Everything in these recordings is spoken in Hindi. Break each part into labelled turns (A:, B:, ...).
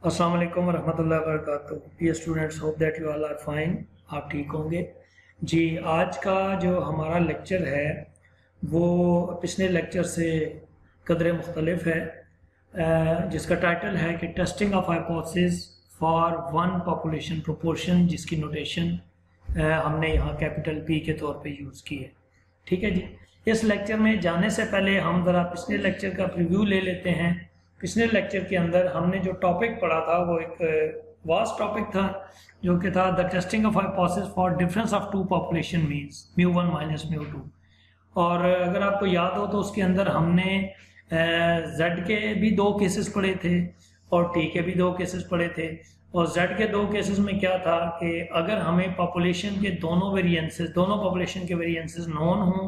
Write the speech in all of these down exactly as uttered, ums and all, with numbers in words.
A: अस्सलाम वालेकुम वरहमतुल्लाहि वबरकातुहू। Dear students, hope that you all are fine. आप ठीक होंगे जी। आज का जो हमारा लेक्चर है वो पिछले लेक्चर से कदरे मुख्तलिफ है, जिसका टाइटल है कि testing of hypothesis for one population proportion, जिसकी नोटेशन हमने यहाँ कैपिटल पी के तौर पे यूज़ की है। ठीक है जी। इस लेक्चर में जाने से पहले हम ज़रा पिछले लेक्चर का प्रीव्यू ले लेते हैं। पिछले लेक्चर के अंदर हमने जो टॉपिक पढ़ा था वो एक वास्ट टॉपिक था, जो कि था the testing of hypothesis for difference of two population means mu one minus mu two. और अगर आपको याद हो तो उसके अंदर हमने जेड के भी दो केसेस पढ़े थे और टी के भी दो केसेस पढ़े थे। और जेड के दो केसेस में क्या था कि अगर हमें पॉपुलेशन के दोनों वेरिएंसेस दोनों पॉपुलेशन के वेरिएंसेस नॉन हों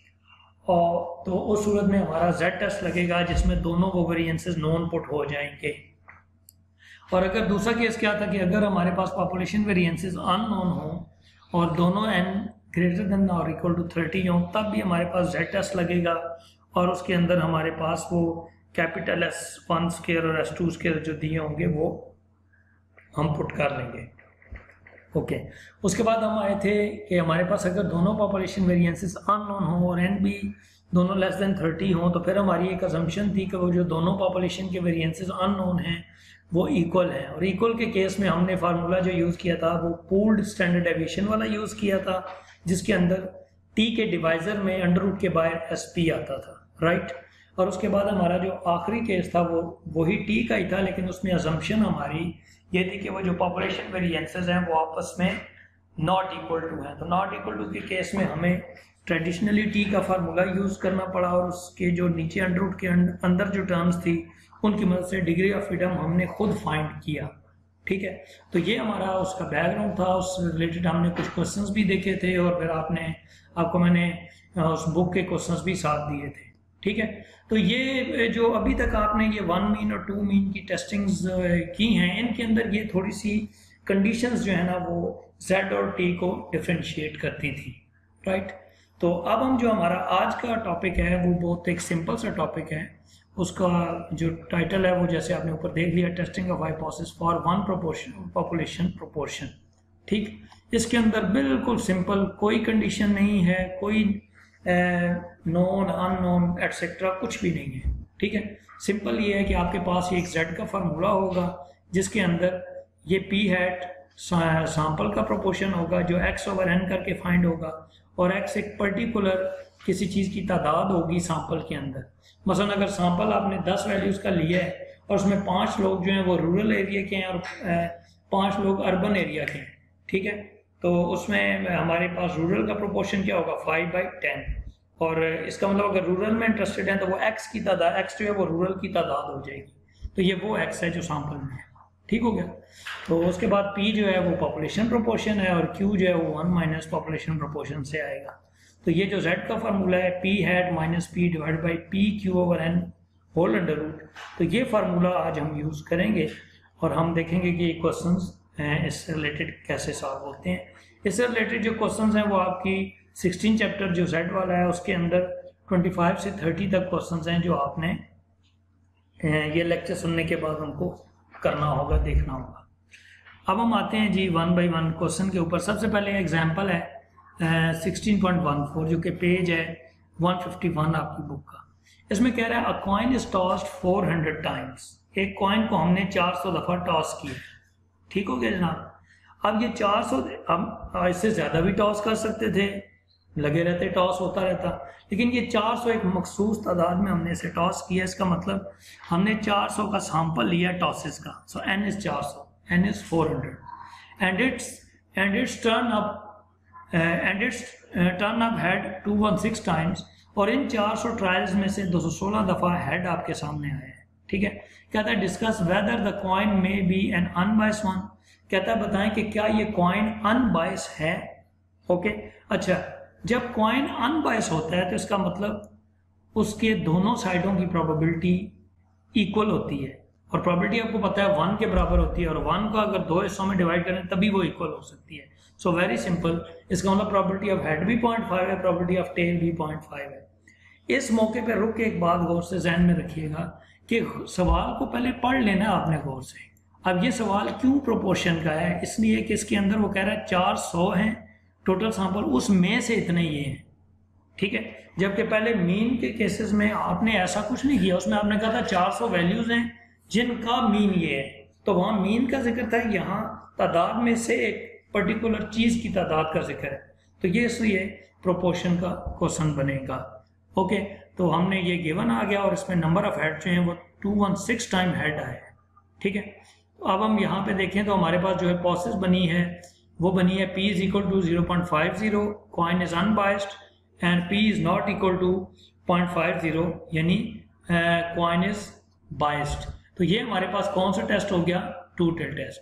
A: और तो उस सूरत में हमारा जेड टेस्ट लगेगा जिसमें दोनों वो वेरिएंसेस नॉन पुट हो जाएंगे। और अगर दूसरा केस क्या था कि अगर हमारे पास पॉपुलेशन वेरिएंसेस अननोन हो और दोनों एन ग्रेटर देन और इक्वल टू थर्टी हो, तब भी हमारे पास जेड टेस्ट लगेगा और उसके अंदर हमारे पास वो कैपिटल एस वन स्केयर और एस टू स्केयर जो दिए होंगे वो हम पुट कर लेंगे। Okay okay. उसके बाद हम आए थे कि हमारे पास अगर दोनों पॉपुलेशन वेरिएंसेस अननोन हो और एन भी दोनों लेस देन थर्टी हो, तो फिर हमारी एक असम्पशन थी कि वो जो दोनों पॉपुलेशन के वेरिएंसेस अननोन हैं वो इक्वल हैं। और इक्वल के केस में हमने फार्मूला जो यूज़ किया था वो पूल्ड स्टैंडर्ड डेविएशन वाला यूज़ किया था, जिसके अंदर टी के डिवाइजर में अंडर रूट के बाहर एस पी आता था, राइट। और उसके बाद हमारा जो आखिरी केस था वो वही टी का ही था, लेकिन उसमें असम्पशन हमारी ये थी कि वो जो पॉपुलेशन वेरिएंसेस हैं वो आपस में नॉट इक्वल टू हैं। तो नॉट इक्वल टू के केस में हमें ट्रेडिशनली टी का फार्मूला यूज़ करना पड़ा और उसके जो नीचे अंडर रूट के अंदर जो टर्म्स थी उनकी मदद से डिग्री ऑफ फ्रीडम हमने खुद फाइंड किया। ठीक है, तो ये हमारा उसका बैकग्राउंड था। उस रिलेटेड हमने कुछ क्वेश्चंस भी देखे थे और फिर आपने आपको मैंने उस बुक के क्वेश्चंस भी साथ दिए थे। ठीक है, तो ये जो अभी तक आपने ये वन मीन और टू मीन की टेस्टिंग्स की हैं, इनके अंदर ये थोड़ी सी कंडीशंस जो है ना वो जेड और टी को डिफरेंशिएट करती थी, राइट। तो अब हम जो हमारा आज का टॉपिक है वो बहुत एक सिंपल सा टॉपिक है। उसका जो टाइटल है वो जैसे आपने ऊपर देख लिया, testing of hypothesis for one proportion population proportion. ठीक, इसके अंदर बिल्कुल सिंपल, कोई कंडीशन नहीं है, कोई नॉन अननोन एटसेट्रा कुछ भी नहीं है। ठीक है, सिंपल ये है कि आपके पास ये एक जेड का फार्मूला होगा जिसके अंदर ये पी हैट सैंपल का प्रोपोर्शन होगा जो एक्स ओवर एन करके फाइंड होगा, और एक्स एक पर्टिकुलर किसी चीज़ की तादाद होगी सैंपल के अंदर। मसलन अगर सैंपल आपने दस वैल्यूज़ का लिया है और उसमें पाँच लोग जो हैं वो रूरल एरिया के हैं और पाँच लोग अर्बन एरिया के हैं, ठीक है, तो उसमें हमारे पास रूरल का प्रोपोर्शन क्या होगा, फाइव बाई टेन। और इसका मतलब अगर रूरल में इंटरेस्टेड है तो वो एक्स की तादाद, एक्स जो है वो रूरल की तादाद हो जाएगी। तो ये वो एक्स है जो सैंपल में है। ठीक हो गया। तो उसके बाद पी जो है वो पॉपुलेशन प्रोपोर्शन है और क्यू जो है वो वन माइनस पॉपुलेशन प्रोपोर्शन से आएगा। तो ये जो जेड का फार्मूला है P hat minus P divide by P Q over N whole under root, तो ये फार्मूला आज हम यूज़ करेंगे और हम देखेंगे कि ये क्वेश्चंस हैं इससे रिलेटेड कैसे सॉल्व होते हैं। इससे रिलेटेड जो क्वेश्चंस हैं वो आपकी सिक्सटीन चैप्टर जो जेड वाला है उसके अंदर ट्वेंटी फाइव से थर्टी तक क्वेश्चंस हैं जो आपने ये लेक्चर सुनने के बाद उनको करना होगा, देखना होगा। अब हम आते हैं जी वन बाई वन क्वेश्चन के ऊपर। सबसे पहले एग्जांपल है सिक्सटीन पॉइंट वन फोर जो कि पेज है वन फिफ्टी वन आपकी बुक का। इसमें कह रहा है a coin is tossed four hundred times. एक कॉइन को हमने चार सौ दफ़ा टॉस किया। ठीक हो गया जनाब। अब ये चार सौ, हम इससे ज़्यादा भी टॉस कर सकते थे, लगे रहते, टॉस होता रहता, लेकिन ये चार सौ एक मखसूस तादाद में हमने इसे टॉस किया। इसका मतलब हमने चार सौ का सैंपल लिया टॉसेस का। सो एन इज चार सौ, n is four hundred and it's and it's turn up and it's turn up head two one six times. और इन चार सौ ट्रायल्स में से दो सौ सोलह दफ़ा हेड आपके सामने आया है। ठीक है, कहता है discuss whether the coin may be an unbiased one. कहता है बताएं कि क्या ये कॉइन अनबायस है। ओके, अच्छा, जब कॉइन अनबायस होता है तो इसका मतलब उसके दोनों साइडों की प्रोबेबिलिटी इक्वल होती है और प्रोबेबिलिटी आपको पता है वन के बराबर होती है और वन को अगर दो हिस्सों में डिवाइड करें तभी वो इक्वल हो सकती है। सो वेरी सिंपल, इसका मतलब प्रोबेबिलिटी ऑफ हेड भी पॉइंट फाइव है, प्रोबेबिलिटी ऑफ टेल भी पॉइंट फाइव है। इस मौके पर रुक के एक बात गौर से जहन में रखिएगा कि सवाल को पहले पढ़ लेना आपने गौर से, अब ये सवाल क्यों प्रोपोर्शन का है, इसलिए कि इसके अंदर वो कह रहा है चार सौ हैं टोटल सैंपल, उसमें से इतने ये हैं, ठीक है। जबकि पहले मीन के केसेस में आपने ऐसा कुछ नहीं किया, उसमें आपने कहा था चार सौ वैल्यूज हैं जिनका मीन ये है, तो वहां मीन का जिक्र था, यहाँ तादाद में से एक पर्टिकुलर चीज की तादाद का जिक्र है, तो ये इसलिए प्रोपोर्शन का क्वेश्चन बनेगा। ओके, तो हमने ये गिवन आ गया और इसमें नंबर ऑफ हेड जो है वो two one six time head आए, ठीक है। तो अब हम यहाँ पे देखें तो हमारे पास जो है प्रोसेस बनी है वो बनी है P is equal to zero point five zero, coin is unbiased and P is not equal to point five zero, यानी कॉइन इज बाइस्ड। तो ये हमारे पास कौन सा टेस्ट हो गया, टू टेल टेस्ट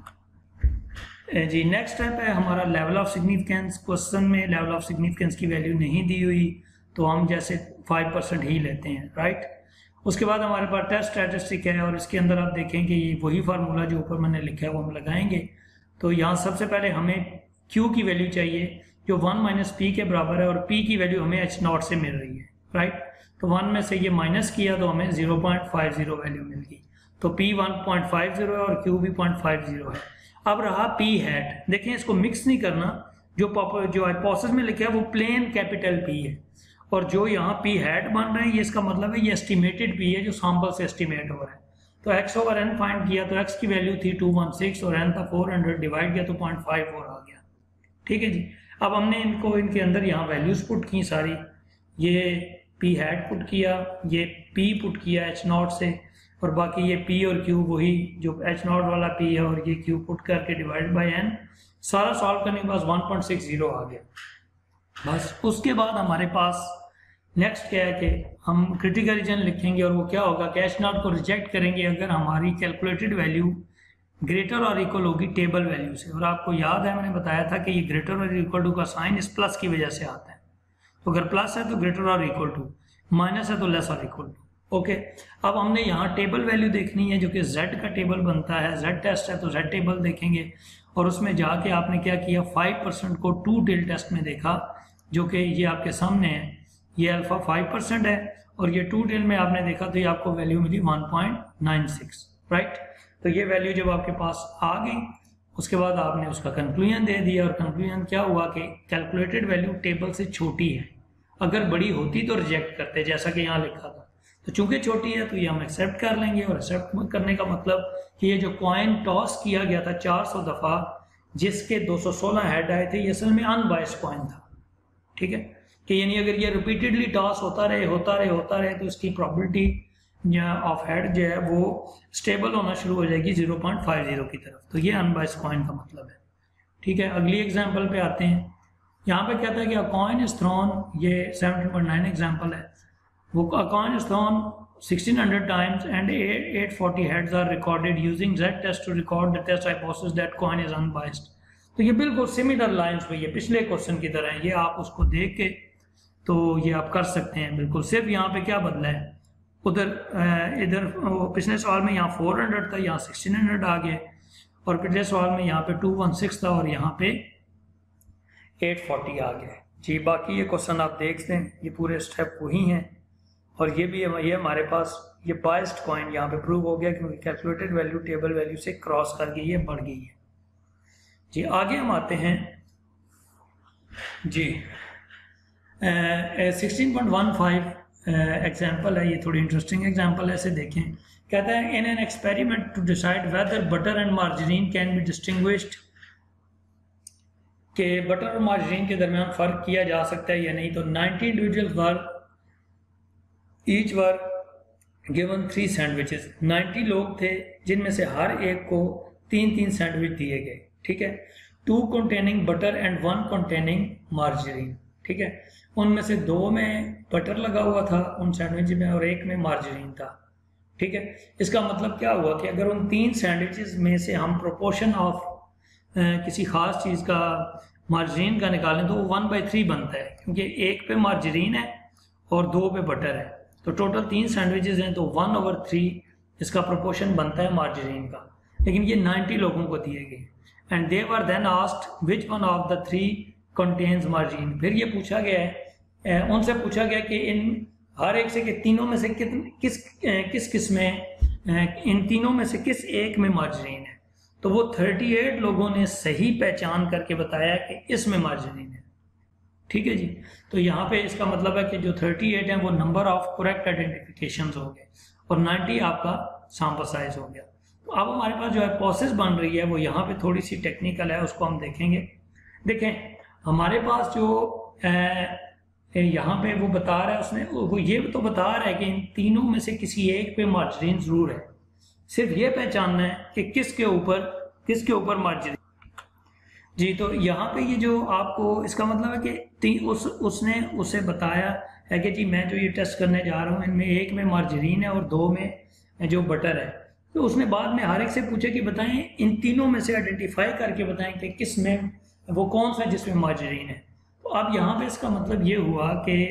A: जी। नेक्स्ट स्टेप है हमारा लेवल ऑफ सिग्निफिकेंस। क्वेश्चन में लेवल ऑफ सिग्निफिकेंस की वैल्यू नहीं दी हुई तो हम जैसे फाइव परसेंट ही लेते हैं, राइट। उसके बाद हमारे पास टेस्ट स्टैटिस्टिक है और इसके अंदर आप देखेंगे ये वही फार्मूला जो ऊपर मैंने लिखा है वो हम लगाएंगे। तो यहाँ सबसे पहले हमें Q की वैल्यू चाहिए जो वन माइनस पी के बराबर है और P की वैल्यू हमें एच नॉट से मिल रही है, राइट। तो वन में से ये माइनस किया तो हमें zero point five zero value मिल गई, तो P one point five zero है और Q भी पॉइंट फाइव जीरो है। अब रहा P हैट, देखिए इसको मिक्स नहीं करना, जो जो हाइपोथेसिस में लिखा है वो प्लेन कैपिटल P है और जो यहाँ P हैट बन रहे हैं ये इसका मतलब है ये एस्टिमेटेड P है जो सैंपल से एस्टिमेट हो रहा है। तो x ओवर n फाइंड किया तो x की वैल्यू थी टू वन सिक्स और n था फोर हंड्रेड, डिवाइड किया तो पॉइंट फाइव फोर आ गया, ठीक है जी। अब हमने इनको इनके अंदर यहाँ वैल्यूज पुट की सारी, ये P हैट पुट किया, ये P पुट किया एच नॉट से और बाकी ये P और Q वही जो एच नॉट वाला P है और ये Q पुट करके डिवाइड बाई n, सारा सॉल्व करने के बाद वन पॉइंट सिक्स जीरो आ गया बस। उसके बाद हमारे पास नेक्स्ट क्या है कि हम क्रिटिकल रीजन लिखेंगे और वो क्या होगा कि एच नॉट को रिजेक्ट करेंगे अगर हमारी कैलकुलेटेड वैल्यू ग्रेटर और इक्वल होगी टेबल वैल्यू से। और आपको याद है मैंने बताया था कि ये ग्रेटर और इक्वल टू का साइन इस प्लस की वजह से आता है, तो अगर प्लस है तो ग्रेटर और इक्वल टू, माइनस है तो लेस और इक्वल टू। ओके, अब हमने यहाँ टेबल वैल्यू देखनी है जो कि z का टेबल बनता है, z टेस्ट है तो z टेबल देखेंगे और उसमें जाके आपने क्या किया फाइव परसेंट को टू टेल टेस्ट में देखा जो कि ये आपके सामने है, ये अल्फा फाइव परसेंट है और ये टू टेल में आपने देखा तो ये आपको वैल्यू मिली one point nine six, right. तो ये वैल्यू जब आपके पास आ गई उसके बाद आपने उसका कंक्लूजन दे दिया और कंक्लूजन क्या हुआ कि कैलकुलेटेड वैल्यू टेबल से छोटी है, अगर बड़ी होती तो रिजेक्ट करते जैसा कि यहाँ लिखा था, तो चूंकि छोटी है तो ये हम एक्सेप्ट कर लेंगे। और एक्सेप्ट करने का मतलब कि ये जो कॉइन टॉस किया गया था चार सौ दफा जिसके दो सौ सोलह हेड आए थे ये असल में अनबाइस्ड कॉइन था, ठीक है, कि यानी अगर ये रिपीटेडली टॉस होता रहे होता रहे होता रहे तो इसकी प्रोबेबिलिटी ऑफ हेड जो है वो स्टेबल होना शुरू हो जाएगी जीरो पॉइंट फाइव जीरो की तरफ। तो ये अनबाइस्ड कॉइन का मतलब है, ठीक है। अगली एग्जांपल पे आते हैं, यहाँ पे कहता है कि अ कॉइन इज थ्रोन, ये सेवनटीन पॉइंट नाइन एग्जांपल है, वो a coin is thrown sixteen hundred times and eight forty heads are recorded using Z test to record the test hypothesis that coin is unbiased. तो ये बिल्कुल सिमिलर लाइंस पे ये पिछले क्वेश्चन की तरह है, ये आप उसको देख के तो ये आप कर सकते हैं बिल्कुल। सिर्फ यहाँ पे क्या बदला है, उधर इधर पिछले सवाल में यहाँ फोर हंड्रेड था, यहाँ सिक्सटीन हंड्रेड आ गए और पिछले सवाल में यहाँ पे टू वन सिक्स था और यहाँ पे एट फोर्टी आ गया जी। बाकी ये क्वेश्चन आप देख लें, ये पूरे स्टेप वही हैं और ये भी ये हमारे पास ये बाइस्ड कॉइन यहाँ पे प्रूव हो गया क्योंकि कैलकुलेटेड वैल्यू टेबल वैल्यू से क्रॉस कर गई है, बढ़ गई है जी। आगे हम आते हैं जी, sixteen point one five example है, ये थोड़ी इंटरेस्टिंग एग्जाम्पल है, इसे देखें। कहता है in an experiment to decide whether butter and margarine can be distinguished, के बटर और मार्जरीन के दरमियान फ़र्क किया जा सकता है या नहीं। तो ninety individuals were each were given three sandwiches, ninety लोग थे जिनमें से हर एक को तीन तीन सैंडविच दिए गए, ठीक है। Two containing butter and one containing margarine, ठीक है। उनमें से दो में बटर लगा हुआ था उन सैंडविच में और एक में मार्जरीन था, ठीक है। इसका मतलब क्या हुआ कि अगर उन तीन सैंडविचेस में से हम प्रोपोर्शन ऑफ किसी खास चीज़ का मार्जरीन का निकालें तो वो वन बाई थ्री बनता है क्योंकि एक पे मार्जरीन है और दो पे बटर है, तो टोटल तीन सैंडविचेस हैं तो वन ओवर थ्री इसका प्रोपोर्शन बनता है मार्जरीन का। लेकिन ये नाइंटी लोगों को दिए गए and they were then asked which one of the three contains margin. फिर ये पूछा गया है, उनसे पूछा गया कि इन हर एक से कि तीनों में से कितने किस किस किस में इन तीनों में से किस एक में मार्जरीन है। तो वो अड़तीस लोगों ने सही पहचान करके बताया कि इसमें मार्जरीन है। ठीक है जी। तो यहाँ पे इसका मतलब है कि जो अड़तीस हैं वो नंबर ऑफ करेक्ट आइडेंटिफिकेशंस हो गए और नब्बे आपका सैंपल साइज हो गया। तो अब हमारे पास जो है प्रोसेस बन रही है वो यहाँ पे थोड़ी सी टेक्निकल है, उसको हम देखेंगे। देखें हमारे पास जो यहाँ पे वो बता रहा है, उसने वो ये तो बता रहा है कि इन तीनों में से किसी एक पे मार्जरीन जरूर है, सिर्फ ये पहचानना है कि किसके ऊपर किसके ऊपर मार्जिन जी। तो यहाँ पे ये जो आपको इसका मतलब है कि उस उसने उसे बताया है कि जी मैं जो ये टेस्ट करने जा रहा हूँ इनमें एक में मार्जरीन है और दो में जो बटर है। तो उसने बाद में हर एक से पूछा कि बताएं इन तीनों में से आइडेंटिफाई करके बताएं कि किस में वो कौन सा जिसमें मार्जरीन है। तो अब यहाँ पे इसका मतलब ये हुआ कि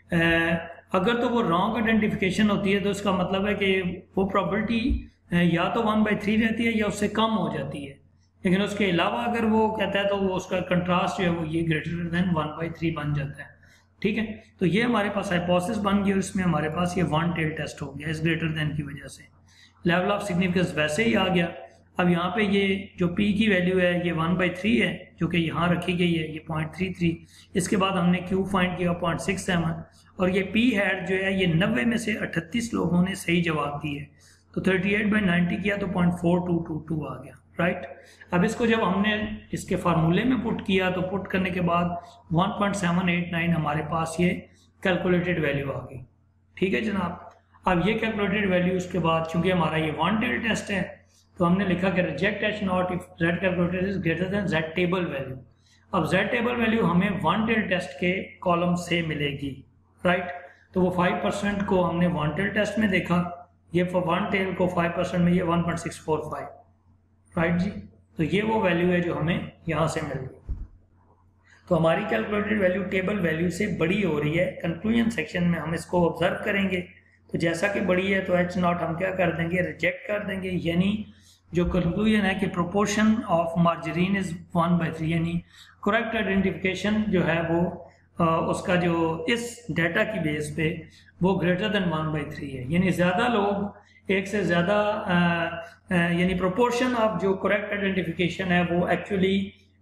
A: अगर तो वो रॉन्ग आइडेंटिफिकेशन होती है तो इसका मतलब है कि वो प्रॉबिलिटी या तो वन बाई थ्री रहती है या उससे कम हो जाती है, लेकिन उसके अलावा अगर वो कहता है तो वो उसका कंट्रास्ट जो है वो ये greater than one by three बन जाता है। ठीक है, तो ये हमारे पास हाइपोथेसिस बन गई और इसमें हमारे पास ये वन टेल टेस्ट हो गया इस ग्रेटर देन की वजह से। लेवल ऑफ सिग्निफिकेंस वैसे ही आ गया। अब यहाँ पे ये जो P की वैल्यू है ये वन बाई थ्री है जो कि यहाँ रखी गई है, ये पॉइंट थ्री थ्री। इसके बाद हमने Q फाइंड किया पॉइंट सिक्स सेवन और ये P हैड जो है ये नब्बे में से अट्ठतीस लोगों ने सही जवाब दिए, तो थर्टी एट बाई नाइन्टी किया तो point four two two two आ गया। राइट, अब इसको जब हमने इसके फार्मूले में पुट किया तो पुट करने के बाद one point seven eight nine हमारे पास ये कैलकुलेटेड वैल्यू आ गई। ठीक है जनाब, अब ये कैलकुलेटेड वैल्यू उसके बाद चूंकि हमारा ये वन टेल टेस्ट है तो हमने लिखा कि reject H not if Z calculated is greater than Z table value. अब जेड टेबल वैल्यू हमें वन टेल टेस्ट के कॉलम से मिलेगी। राइट, तो वो फाइव परसेंट को हमने वन टेल टेस्ट में देखा, ये फॉर वन टेल को फाइव परसेंट में ये one point six four five. Right जी, तो ये वो वैल्यू है जो हमें यहाँ से मिल गई। तो हमारी कैलकुलेटेड वैल्यू टेबल वैल्यू से बड़ी हो रही है। कंक्लूजन सेक्शन में हम इसको ऑब्जर्व करेंगे, तो जैसा कि बड़ी है तो एच नॉट हम क्या कर देंगे, रिजेक्ट कर देंगे। यानी जो कंक्लूजन है कि proportion of margarine is one by three, यानी करेक्ट आइडेंटिफिकेशन जो है वो आ, उसका जो इस डाटा की बेस पे वो greater than one by three है। यानी ज़्यादा लोग एक से ज़्यादा यानी प्रोपोर्शन ऑफ जो करेक्ट आइडेंटिफिकेशन है वो एक्चुअली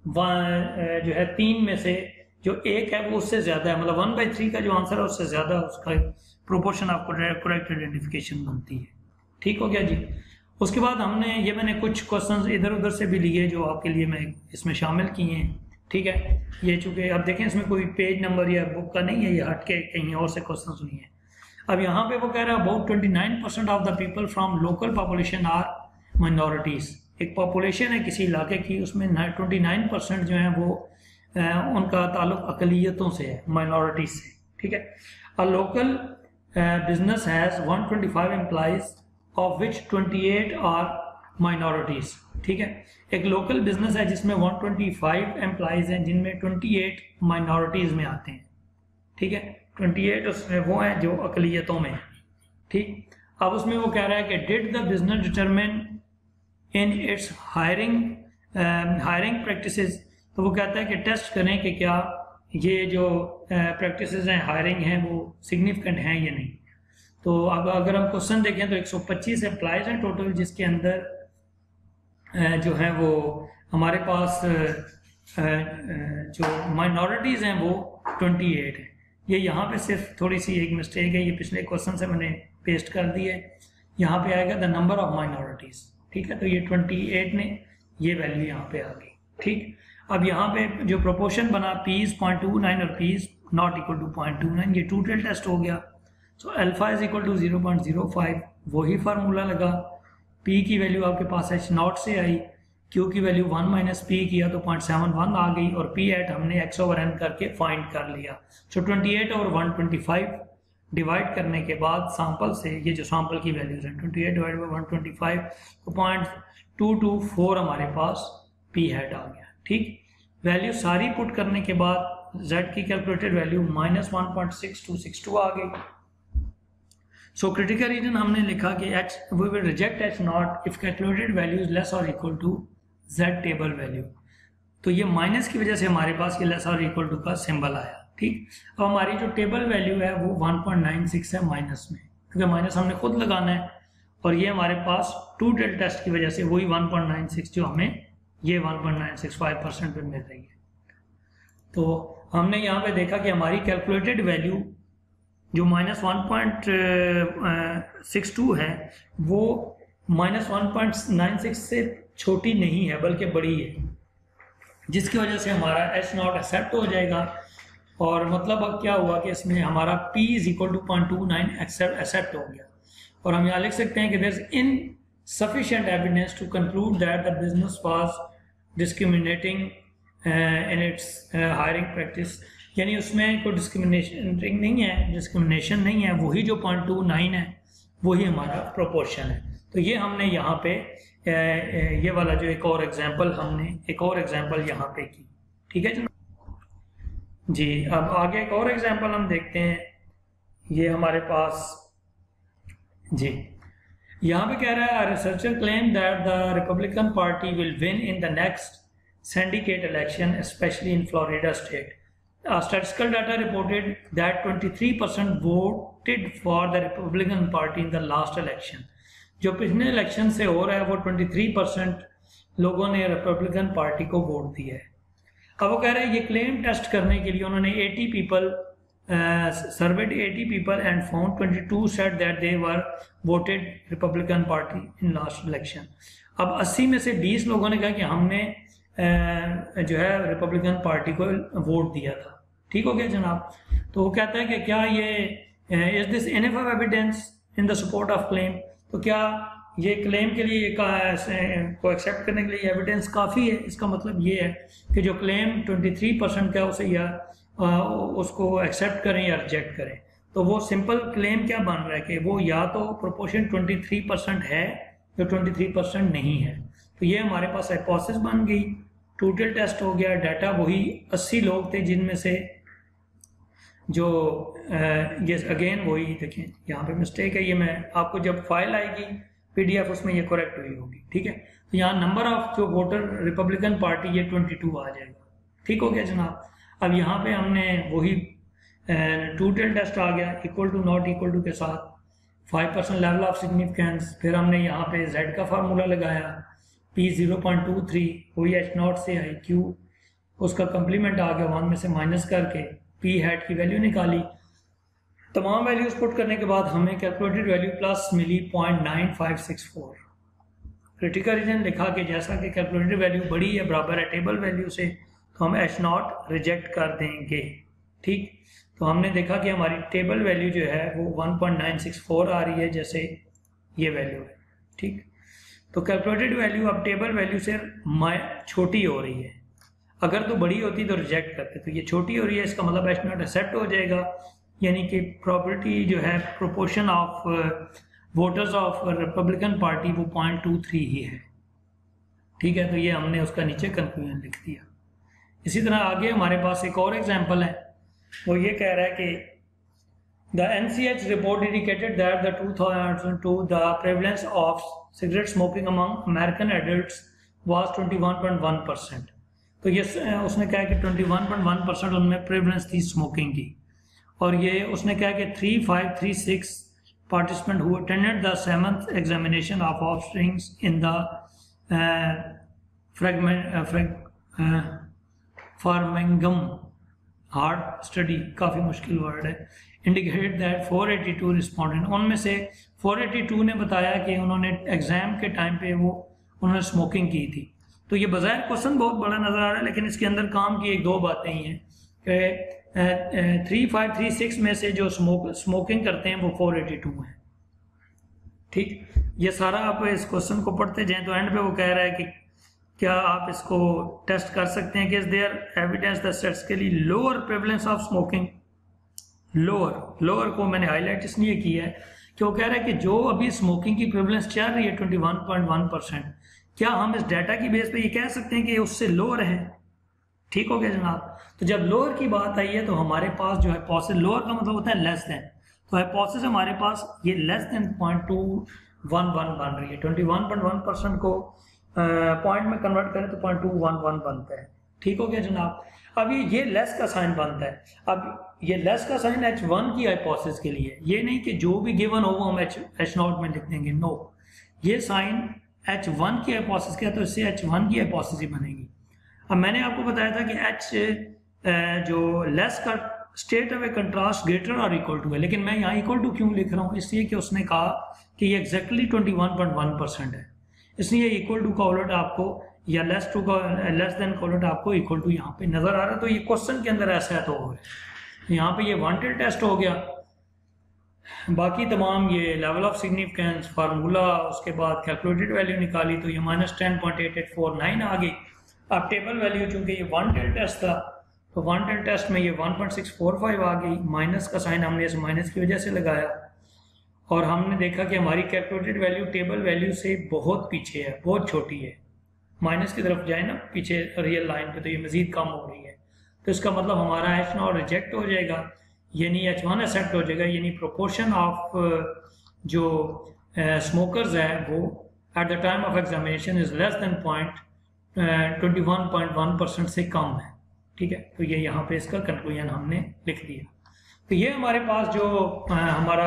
A: जो है तीन में से जो एक है वो उससे ज़्यादा है, मतलब वन बाई थ्री का जो आंसर है उससे ज़्यादा उसका प्रोपोर्शन ऑफ करेक्ट आइडेंटिफिकेशन बनती है। ठीक हो गया जी। उसके बाद हमने ये मैंने कुछ क्वेश्चंस इधर उधर से भी लिए जो आपके लिए मैं इसमें शामिल किए हैं। ठीक है, ये चूँकि आप देखें इसमें कोई पेज नंबर या बुक का नहीं है, ये हट के कहीं और से क्वेश्चंस नहीं है। अब यहाँ पे वो कह रहा है about twenty nine percent of the people from local population are minorities. एक पॉपुलेशन है किसी इलाके की, उसमें ट्वेंटी नाइन परसेंट जो है वो आ, उनका ताल्लुक अकलियतों से है, माइनॉरिटीज से। ठीक है, a local business has one twenty five employees of which twenty eight are minorities. ठीक है, एक लोकल बिजनेस है जिसमें वन ट्वेंटी फाइव एम्प्लॉइज हैं जिनमें ट्वेंटी एट माइनॉरिटीज में आते हैं। ठीक है, ट्वेंटी एट उसमें वो हैं जो अकलियतों में। ठीक, अब उसमें वो कह रहा है कि did the business determine in its hiring hiring practices. तो वो कहता है कि टेस्ट करें कि क्या ये जो प्रैक्टिसेस हैं हायरिंग हैं वो सिग्निफिकेंट हैं या नहीं। तो अब अगर हम क्वेश्चन देखें तो एक सौ पच्चीस एम्प्लॉयज़ हैं टोटल, जिसके अंदर जो है वो हमारे पास जो माइनॉरिटीज़ हैं वो अट्ठाईस हैं। ये यहाँ पे सिर्फ थोड़ी सी एक मिस्टेक है, ये पिछले क्वेश्चन से मैंने पेस्ट कर दी है। यहाँ पे आएगा द नंबर ऑफ माइनॉरिटीज़। ठीक है, तो ये अट्ठाईस ने ये वैल्यू यहाँ पे आ गई। ठीक, अब यहाँ पे जो प्रोपोर्शन बना पीज पॉइंट टू नाइन और P is not equal to point two nine, ये टू टेल टेस्ट हो गया। So alpha is equal to zero point zero five, वही फार्मूला लगा। पी की वैल्यू आपके पास एच नॉट से आई, क्यू की वैल्यू वन माइनस पी किया तो पॉइंट सेवन वन आ गई और पी एट हमने एक्स ओवर एन करके फाइंड कर लिया। सो ट्वेंटी एट और वन ट्वेंटी फाइव डिवाइड करने के बाद सैंपल से ये जो सैंपल की वैल्यूज हैं twenty eight divide by one twenty five तो पॉइंट टू टू फोर हमारे पास पी हेड आ गया। ठीक, वैल्यू सारी पुट करने के बाद z की calculated value minus one point six two six two आ गई। सो क्रिटिकल रीजन हमने लिखा कि h we will reject h not if calculated value is less और equal to z table value. तो ये माइनस की वजह से हमारे पास ये लेस और इक्वल टू का सिंबल आया। ठीक, अब हमारी जो टेबल वैल्यू है वो वन पॉइंट नाइन सिक्स है माइनस में, क्योंकि माइनस हमने खुद लगाना है और ये हमारे पास टू टेल टेस्ट की वजह से वही वन पॉइंट नाइन सिक्स जो हमें ये one point nine six five percent पे मिल रही है। तो हमने यहाँ पे देखा कि हमारी कैलकुलेटेड वैल्यू जो minus one point six two है वो minus one point nine six से छोटी नहीं है बल्कि बड़ी है, जिसकी वजह से हमारा एच नॉट एक्सेप्ट हो जाएगा। और मतलब अब क्या हुआ कि इसमें हमारा P is equal to point two nine accept हो गया। और हम यहाँ लिख सकते हैं कि there is insufficient evidence to conclude that the business was discriminating in its hiring practice, यानी उसमें कोई डिस्क्रिमिनेशन नहीं है डिस्क्रिमिनेशन नहीं है वही जो पॉइंट टू नाइन है वही हमारा प्रोपोर्शन है। तो ये हमने यहाँ पे ये वाला जो एक और एग्जांपल हमने एक और एग्जांपल यहाँ पे की, ठीक है जी। अब आगे एक और एग्जांपल हम देखते हैं। ये हमारे पास जी यहाँ पे कह रहा है researcher claim that the Republican party will win in the next syndicate election, especially in Florida state. Uh, statistical data reported that twenty-three percent voted for the Republican Party in the last election. जो पिछले इलेक्शन से हो रहा है वो तेईस परसेंट लोगों ने रिपब्लिकन पार्टी को वोट दिया है। अब वो कह रहे हैं ये क्लेम टेस्ट करने के लिए उन्होंने अस्सी पीपल सर्वेड अस्सी पीपल एंड फाउंड बाईस said that they were voted Republican party in last election. अब अस्सी में से बीस लोगों ने कहा कि हमने Uh, जो है रिपब्लिकन पार्टी को वोट दिया था। ठीक हो गया जनाब। तो वो कहता है कि क्या ये is this enough evidence in the support of claim, तो क्या ये क्लेम के लिए को एक्सेप्ट करने के लिए एविडेंस काफ़ी है। इसका मतलब ये है कि जो क्लेम तेईस परसेंट का उसे या आ, उसको एक्सेप्ट करें या रिजेक्ट करें। तो वो सिंपल क्लेम क्या बन रहा है कि वो या तो प्रोपोर्शन तेईस परसेंट है या तेईस परसेंट नहीं है। तो ये हमारे पास हाइपोथेसिस बन गई, टोटल टेस्ट हो गया, डाटा वही अस्सी लोग थे जिनमें से जो ये अगेन वही देखें यहाँ पे मिस्टेक है, ये मैं आपको जब फाइल आएगी पीडीएफ उसमें ये करेक्ट हुई होगी। ठीक है, तो यहाँ नंबर ऑफ जो वोटर रिपब्लिकन पार्टी ये बाईस आ जाएगा। ठीक हो गया जनाब। अब यहाँ पे हमने वही टोटल टेस्ट आ गया equal to not equal to के साथ five percent level of significance. फिर हमने यहाँ पे जेड का फार्मूला लगाया P zero point two three वही एच नॉट से आई क्यू उसका कंप्लीमेंट आ गया वन में से माइनस करके P हैट की वैल्यू निकाली। तमाम वैल्यूज पुट करने के बाद हमें कैलकुलेटेड वैल्यू प्लस मिली point nine five six four. Critical region लिखा कि जैसा कि कैलकुलेटेड वैल्यू बड़ी है बराबर है टेबल वैल्यू से तो हम एच नॉट रिजेक्ट कर देंगे। ठीक, तो हमने देखा कि हमारी टेबल वैल्यू जो है वो one point nine six four आ रही है जैसे ये वैल्यू है। ठीक, तो कैलकुलेटेड वैल्यू अब टेबल वैल्यू से छोटी हो रही है, अगर तो बड़ी होती तो रिजेक्ट करते, तो ये छोटी हो रही है इसका मतलब एच नॉट एक्सेप्ट हो जाएगा, यानी कि प्रॉपर्टी जो है proportion of voters of Republican party वो पॉइंट टू थ्री ही है। ठीक है, तो ये हमने उसका नीचे कंक्लूजन लिख दिया। इसी तरह आगे हमारे पास एक और एग्जाम्पल है, वो ये कह रहा है कि The N C H report indicated that the two thousand two the prevalence of cigarette smoking among American adults was twenty-one point one percent। तो ये उसने कहा कि twenty-one point one percent उनमें प्रेवलेंस थी स्मोकिंग की। और ये उसने कहा कि three five three six participants who attended the seventh examination of offsprings in the uh, fragment uh, frag, uh, Framingham heart study, काफ़ी मुश्किल वर्ड है, indicated that four eighty two respondent, उनमें से फोर एटी टू ने बताया कि उन्होंने एग्ज़ाम के टाइम पे वो उन्होंने स्मोकिंग की थी। तो ये बज़ाहिर क्वेश्चन बहुत बड़ा नज़र आ रहा है लेकिन इसके अंदर काम की एक दो बातें ही हैं कि थ्री फाइव थ्री सिक्स में से जो स्मोक स्मोकिंग करते हैं वो फोर एटी टू हैं। ठीक, ये सारा आप इस क्वेश्चन को पढ़ते जाएँ तो एंड पे वो कह रहा है कि क्या आप इसको टेस्ट कर सकते हैं कि is there evidence that statistically lower prevalence of smoking. Lower lower को मैंने हाईलाइट इसलिए किया है कि वो कह रहा है कि जो अभी स्मोकिंग की प्रेवलेंस चल रही है twenty one point one percent, क्या हम इस डाटा की बेस पे ये कह सकते हैं कि उससे लोअर है। ठीक हो गया जनाब। तो जब लोअर की बात आई है तो हमारे पास जो हाइपोथेसिस, लोअर का मतलब होता है लेस देन, तो हाइपोथेसिस हमारे पास ये less than point two one one बन रही है। Twenty one point one percent को पॉइंट uh, में कन्वर्ट करें तो पॉइंट टू वन वन बनता है। ठीक हो गया जनाब। अब ये ये लेस का साइन बनता है। अब ये लेस का साइन एच वन की हाइपोथेसिस के लिए, ये नहीं कि जो भी गिवन हो वो हम एच एच नॉट में लिख देंगे, नो। ये साइन एच वन की हाइपोथेसिस क्या है, तो इससे एच वन की हाइपोथेसिस ही बनेगी। अब मैंने आपको बताया था कि एच जो लेस का state of a contrast greater और इक्वल टू है, लेकिन मैं यहाँ इक्वल टू क्यों लिख रहा हूँ, इसलिए कि उसने कहा कि ये exactly twenty one point one percent है, इसलिए इक्वल टू का उलट आपको या लेस टू का लेस देन का उलट आपको इक्वल टू यहाँ पे नजर आ रहा है। तो ये क्वेश्चन के अंदर ऐसा है, तो यहाँ पे ये वांटेड टेस्ट हो गया। बाकी तमाम ये लेवल ऑफ सिग्निफिकेंस फार्मूला, उसके बाद कैलकुलेटेड वैल्यू निकाली तो ये minus ten point eight eight four nine आ गई। अब टेबल वैल्यू चूंकि ये वांटेड टेस्ट था तो वांटेड टेस्ट में ये one point six four five आ गई, माइनस का साइन हमने इस माइनस की वजह से लगाया और हमने देखा कि हमारी कैलकुलेटेड वैल्यू टेबल वैल्यू से बहुत पीछे है, बहुत छोटी है, माइनस की तरफ जाए ना पीछे रियल लाइन पे तो ये मजीद कम हो रही है। तो इसका मतलब हमारा एच नॉट रिजेक्ट हो जाएगा, यानी एच वन एक्सेप्ट हो जाएगा, यानी प्रोपोर्शन ऑफ जो स्मोकर्स है वो at the time of examination is less than point twenty one point one percent से कम है। ठीक है, तो ये यहाँ पे इसका कंक्लूजन हमने लिख दिया। तो ये हमारे पास जो uh, हमारा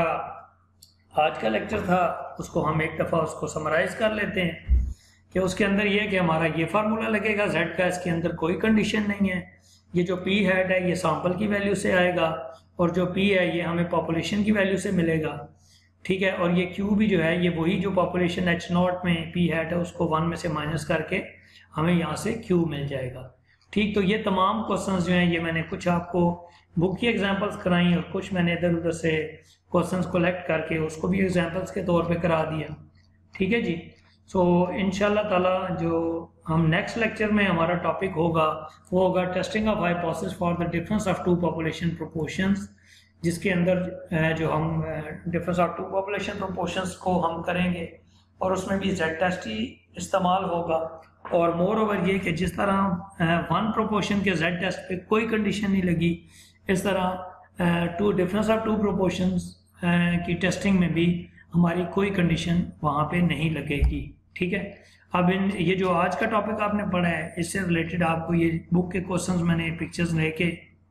A: आज का लेक्चर था उसको हम एक दफ़ा उसको समराइज कर लेते हैं कि उसके अंदर ये है कि हमारा ये फार्मूला लगेगा जेड का, इसके अंदर कोई कंडीशन नहीं है। ये जो पी हेड है ये सैंपल की वैल्यू से आएगा और जो पी है ये हमें पॉपुलेशन की वैल्यू से मिलेगा। ठीक है, और ये क्यू भी जो है ये वही जो पॉपुलेशन एच नॉट में पी हेड है उसको वन में से माइनस करके हमें यहाँ से क्यू मिल जाएगा। ठीक, तो ये तमाम क्वेश्चंस जो हैं ये मैंने कुछ आपको बुक की एग्जांपल्स कराई और कुछ मैंने इधर उधर से क्वेश्चंस कलेक्ट करके उसको भी एग्जांपल्स के तौर पे करा दिया। ठीक है जी, सो so, इंशाल्लाह ताला जो हम नेक्स्ट लेक्चर में हमारा टॉपिक होगा वो होगा testing of hypothesis for the difference of two population proportions, जिसके अंदर जो हम difference of two population proportions को हम करेंगे और उसमें भी जेड टेस्ट ही इस्तेमाल होगा। और मोर ओवर ये कि जिस तरह वन प्रोपोर्शन के जेड टेस्ट पे कोई कंडीशन नहीं लगी, इस तरह two difference of two proportions की टेस्टिंग में भी हमारी कोई कंडीशन वहाँ पे नहीं लगेगी। ठीक है, अब इन ये जो आज का टॉपिक आपने पढ़ा है इससे रिलेटेड आपको ये बुक के क्वेश्चंस मैंने पिक्चर्स लेके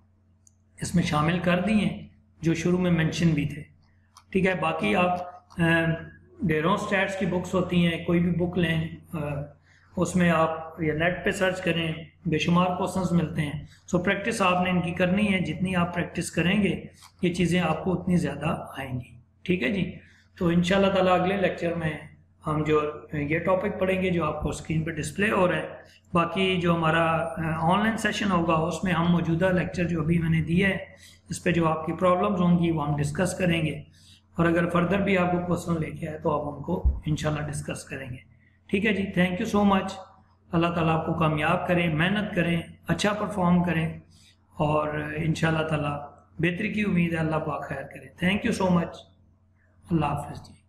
A: इसमें शामिल कर दिए जो शुरू में मेंशन भी थे। ठीक है, बाकी आप डेरों स्टैट्स की बुक्स होती हैं, कोई भी बुक लें आ, उसमें आप या नेट पे सर्च करें, बेशुमार क्वेश्चंस मिलते हैं। सो प्रैक्टिस आपने इनकी करनी है, जितनी आप प्रैक्टिस करेंगे ये चीज़ें आपको उतनी ज़्यादा आएंगी। ठीक है जी, तो इंशाल्लाह ताला अगले लेक्चर में हम जो ये टॉपिक पढ़ेंगे जो आपको स्क्रीन पे डिस्प्ले हो रहा है। बाकी जो हमारा ऑनलाइन सेशन होगा उसमें हम मौजूदा लेक्चर जो अभी मैंने दिया है इस पे जो आपकी प्रॉब्लम्स होंगी वो हम डिस्कस करेंगे और अगर फर्दर भी आपको क्वेश्चन लेके आए तो आप उनको इंशाल्लाह डिस्कस करेंगे। ठीक है जी, thank you so much. Allah ताला आपको कामयाब करें, मेहनत करें, अच्छा परफॉर्म करें और इंशाल्लाह ताला बेहतरी की उम्मीद है। अल्लाह पाक खैर करे। Thank you so much. Allah हाफिज़ जी।